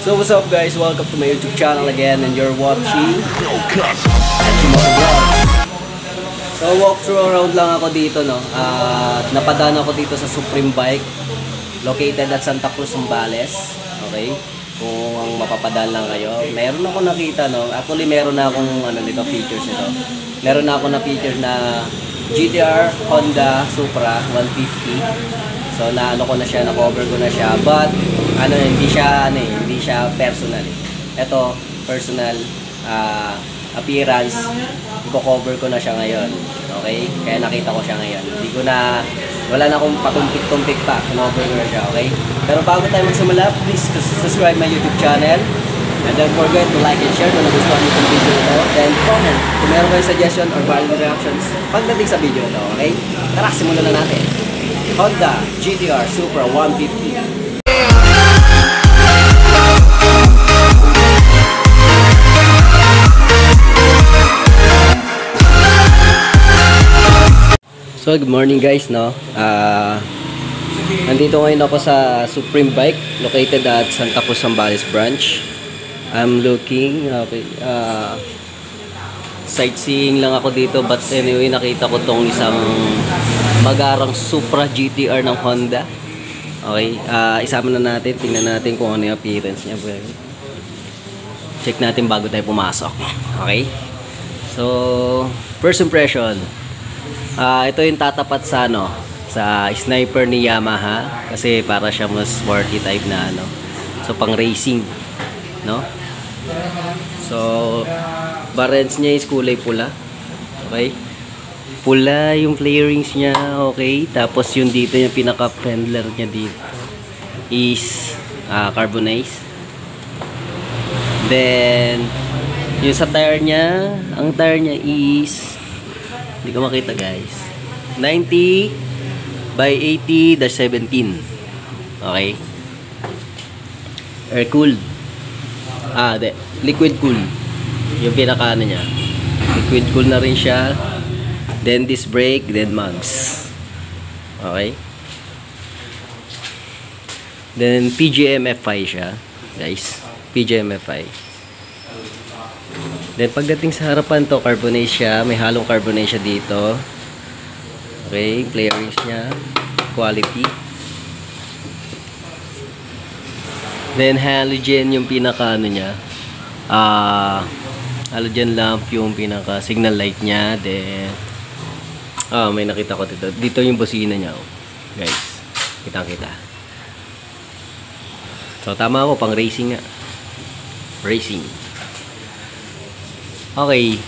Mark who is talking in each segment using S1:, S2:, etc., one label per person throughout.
S1: So what's up guys, welcome to my YouTube channel again and you're watching Hachimoto Vlog. So walkthrough around lang ako dito no. Napadaan ako dito sa Supreme Bike located at Santa Cruz, Zambales. Okay? Kung mapapadaan lang kayo. Meron ako nakita no. Actually meron na akong features nito. Meron na ako na feature na GTR Honda Supra 150. So ko na siya, na-cover ko na siya. But hindi siya personal. Ito personal appearance. I-cover ko na siya ngayon. Okay? Kaya nakita ko siya ngayon. Wala na akong patumpik-tumpik pa. Cover ko na siya, okay? Pero bago tayo magsimula, please subscribe my YouTube channel. And don't forget to like and share kung nagustuhan niyo itong video ito. Then comment kung meron kayong suggestion or valuable reactions pagdating sa video ito, okay? Tara, simulan na natin. Honda GTR Supra 150. So good morning guys no. Nandito ngayon ako sa Supreme Bike located at Santa Cruz, Zambales branch. I'm looking sightseeing lang ako dito, but anyway nakita ko tong isang magarang Supra GTR ng Honda. Okay, isama na natin, tingnan natin kung ano yung appearance niya. Check natin bago tayo pumasok. Okay, so first impression, ito yung tatapat sa sa sniper ni Yamaha kasi para siya mas sporty type na so pang racing no. So barrels niya is kulay pula. Okay, pula yung flarings niya. Okay, tapos yung dito yung pinaka fendler niya dito is carbonized. Then yung sa tire niya, ang tire niya is, hindi ko makita guys, 90 by 80-17. Okay, air cooled, liquid cool yung pinaka niya, liquid cool na rin siya. Then disc brake, then mags. Okay, then PGM FI siya guys, PGM FI. Then pagdating sa harapan to, carbonate siya, may halong carbonate siya dito. Okay, flarings niya, quality. Then halogen yung pinaka niya, halogen lamp yung pinaka signal light niya. Then may nakita ko dito yung busina niya guys, kitang-kita. So tama ako, pang racing nga, racing. Okay,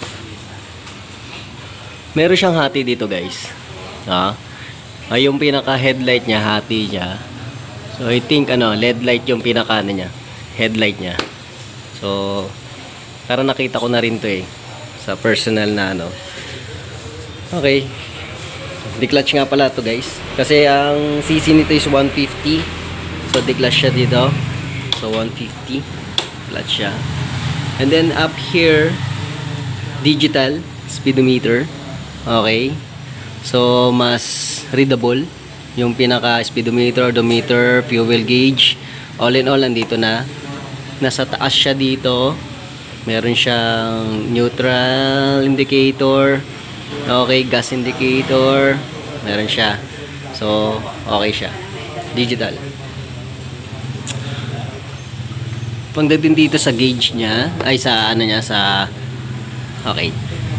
S1: meron siyang hati dito guys. Yung pinaka headlight niya, hati niya. So I think LED light yung pinaka niya, headlight niya. So para nakita ko na rin to sa personal na Okay, declutch nga pala to guys, kasi ang CC nito is 150. So declutch siya dito. So 150 clutch siya. And then up here, digital speedometer. Okay, so mas readable yung pinaka speedometer, odometer, fuel gauge. All in all, nandito na. Nasa taas siya dito. Meron siyang neutral indicator. Okay, gas indicator. Meron siya. So okay siya, digital. Pagdating dito sa gauge niya, ay sa okay,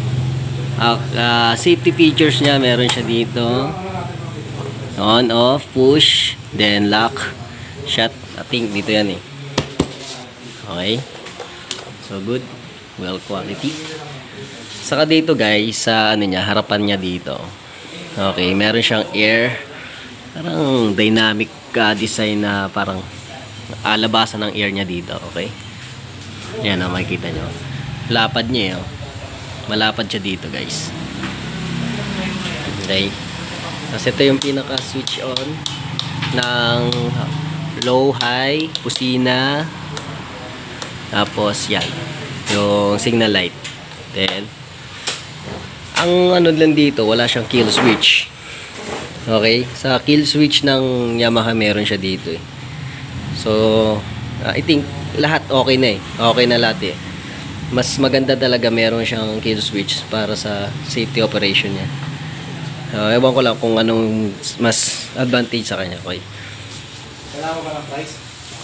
S1: safety features niya, meron siya dito on, off, push, then lock, shut. I think dito yan Okay, so good, well quality. Saka dito guys, sa harapan niya dito, okay, meron siyang air, parang dynamic design na parang labasan ng air niya dito. Okay, yan makikita nyo, lapad niya malapad siya dito guys. Okay, kasi ito yung pinaka switch on ng low, high, pusina, tapos yan yung signal light. Then ang lang dito, wala siyang kill switch. Okay, sa kill switch ng Yamaha meron siya dito So I think lahat okay na eh. Okay na lahat eh. Mas maganda talaga meron siyang kill switch para sa safety operation niya. Ewan ko lang kung anong mas advantage sa kanya. Okay.
S2: Kailangan ko ba ng price?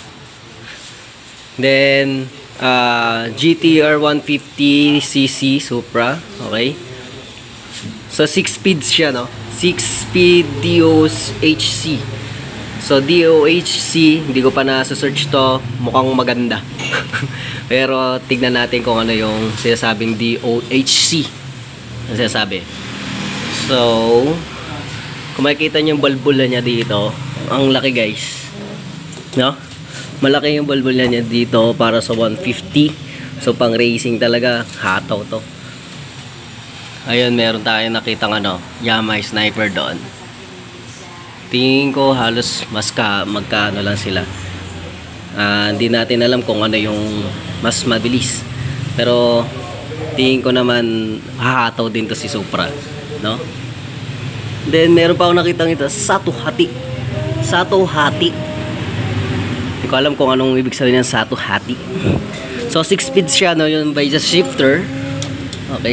S1: Then, GTR 150cc Supra. Okay. So, 6 speeds siya, no? 6-speed DOHC. So, DOHC, hindi ko pa na-search to. Mukhang maganda. Pero, tignan natin kung ano yung sinasabing DOHC. Ano sinasabi? So, kung makikita nyo yung bulbula niya dito, ang laki guys. No? Malaki yung bulbula niya dito para sa 150. So, pang racing talaga, hataw to. Ayun, meron tayong nakitang Yamaha Sniper doon. Tingin ko halos magkaano lang sila. Hindi natin alam kung ano yung mas mabilis. Pero tingin ko naman hahataw din to si Supra, no? Then meron pa akong nakitang ito, Sato Hati. Sato Hati. Hindi ko alam kung anong ibig sabihin ng Sato Hati. So 6 speeds siya, no? Yun by the shifter. Okay.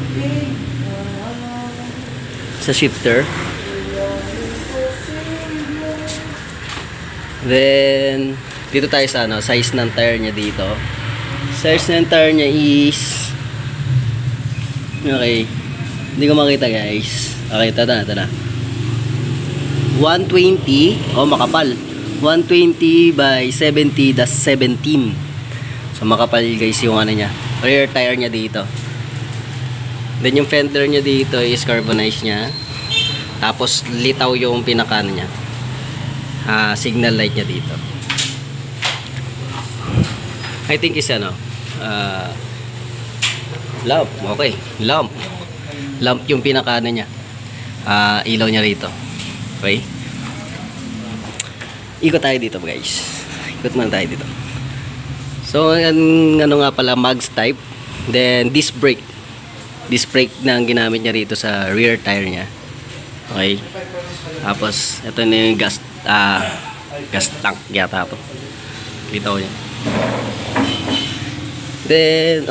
S1: Sa shifter. Then dito tayo sa size ng tire niya dito. Size ng tire niya is okay. Hindi ko makita guys. Okay, ito na. 120, makapal. 120 by 70, that's 17. So makapal guys yung niya. Rear tire niya dito. Then yung fender niya dito is carbonized niya. Tapos litaw yung pinaka niya. Signal light niya dito. I think is lamp. Okay, lamp. Lamp yung pinaka niya. Ilaw niya rito. Okay. Ikot tayo dito guys. Ikot muna tayo dito. So nga pala, mags type. Then disc brake. Disc brake na ang ginamit niya rito sa rear tire niya. Okay. Tapos ito na yung gas tank yata ito. Litaw niya. Then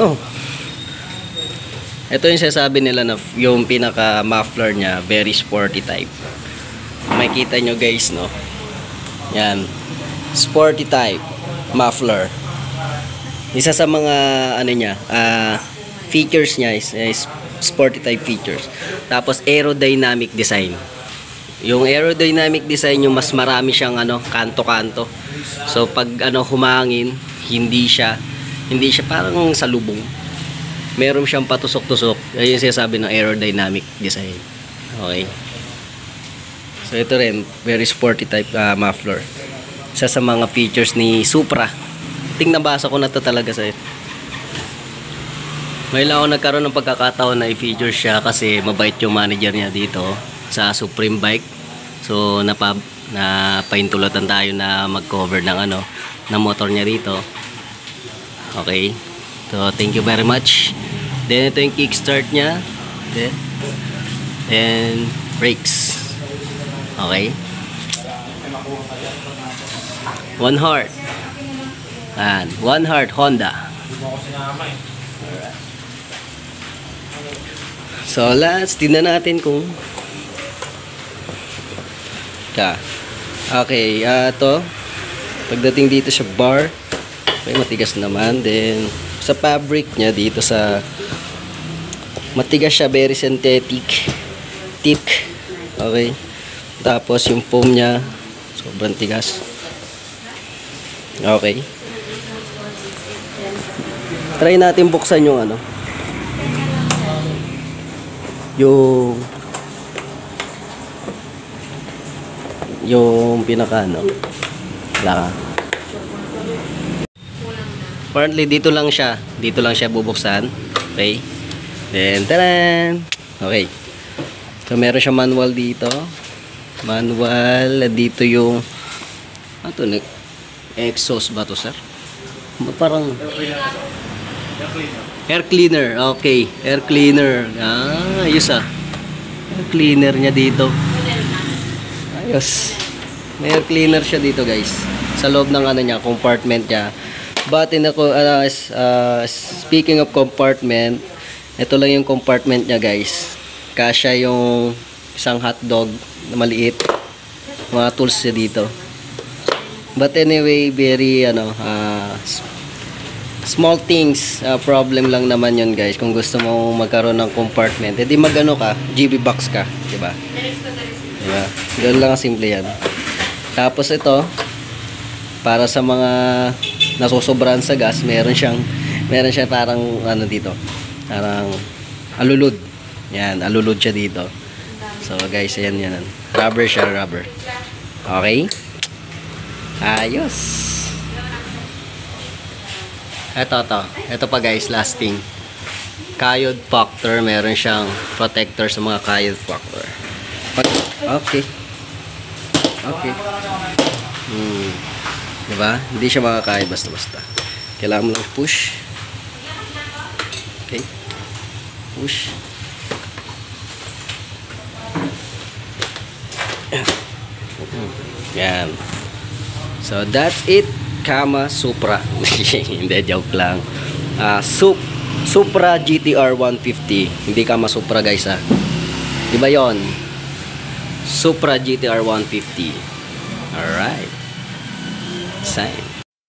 S1: ito yung sinasabi nila na yung pinaka muffler niya, very sporty type. Makikita nyo guys, no? Yan. Sporty type muffler. Isa sa mga niya, features niya is sporty type features. Tapos aerodynamic design. Yung aerodynamic design yung mas marami siyang kanto-kanto. So pag humangin, hindi siya parang salubong. Meron siyang patusok-tusok. Ayun yung sinasabi ng aerodynamic design. Okay. So ito rin, very sporty type muffler. Isa sa mga features ni Supra. Nabasa ko na to talaga sa may lang ako nagkaroon ng pagkakataon na i-feature siya kasi mabait yung manager niya dito sa Supreme Bike. So napaintulutan tayo na mag-cover ng ng motor niya rito. Okay. So thank you very much. Then ito yung kickstart niya. Then brakes. Okay. One heart. And One Heart Honda. So let's tingnan natin kung okay, ito pagdating dito sa bar, may matigas naman. Then sa fabric niya dito sa matigas siya, very synthetic, thick. Okay. Tapos yung foam niya sobrang tigas. Okay. Try natin buksan yung yung pinaka laka. Apparently dito lang siya bubuksan. Okay. Then taran. Okay. So meron siya manual dito. Manual dito yung exhaust ba to, sir? Parang air cleaner. Okay, air cleaner. Ayos air cleaner niya dito. Ayos. May air cleaner siya dito, guys. sa loob ng ano niya, compartment niya. But speaking of compartment, ito lang yung compartment niya, guys. Kasya yung isang hotdog na maliit. Mga tools niya dito. But anyway, very small things, problem lang naman yun, guys. Kung gusto mo magkaroon ng compartment, edi magano ka, GB box ka, di ba? Diba? Ganun lang ang simple yan. Tapos ito, para sa mga nasusobrahan sa gas, meron siya parang ano dito, parang alulod. Yan, alulod siya dito. So guys, ayan. Rubber siya, rubber. Okay? Ayos. Ito pa, guys, last thing. Cathode factor, meron siyang protector sa mga cathode factor. Okay. Diba? Hindi siya makakaya basta-basta. Kailangan mo lang push. Okay. Push. Yan. So, that's it. Kama Supra. Hindi, joke lang. Supra GTR 150. Hindi Kama Supra, guys, ha. Diba yon? Supra GTR 150. Alright. Sign.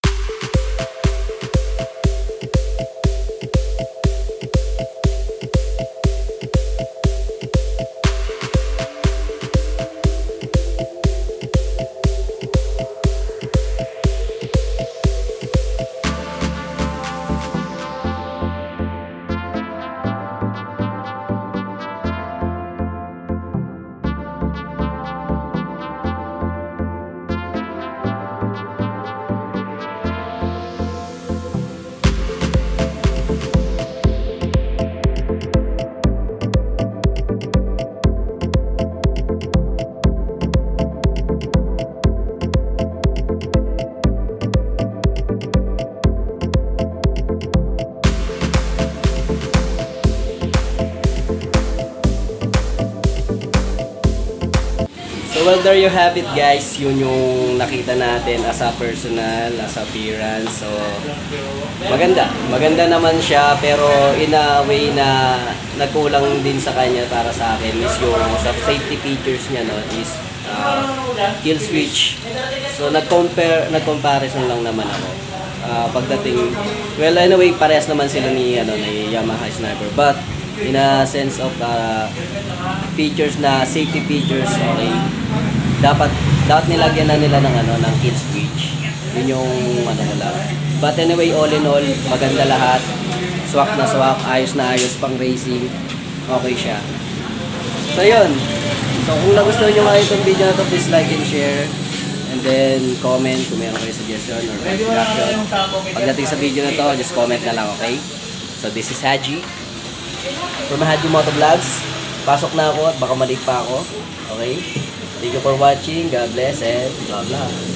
S1: Well, there you have it, guys. Yun yung nakita natin as a personal, as appearance. So, maganda naman siya, pero in a way na nagkulang din sa kanya para sa akin is yung sa safety features niya, no, is kill switch. So, nag-comparison lang naman ako. Pagdating, well, anyway, parehas naman sila ni Yamaha Sniper, but in a sense of features na safety features, okay, dapat nilagyan na nila ng kill switch. Yun yung ko lang. But anyway, all in all, maganda lahat. Swak na swak, ayos na ayos, pang racing. Okay siya. So yun. So kung nagustuhan nyo nga itong video na to, please like and share. And then comment kung meron kayo suggestion or reaction. Pagdating sa video na to, just comment na lang, okay? So this is Haji from Haji Moto Vlogs. Pasok na ako at baka maliit pa ako. Okay? Thank you for watching. God bless and blah blah.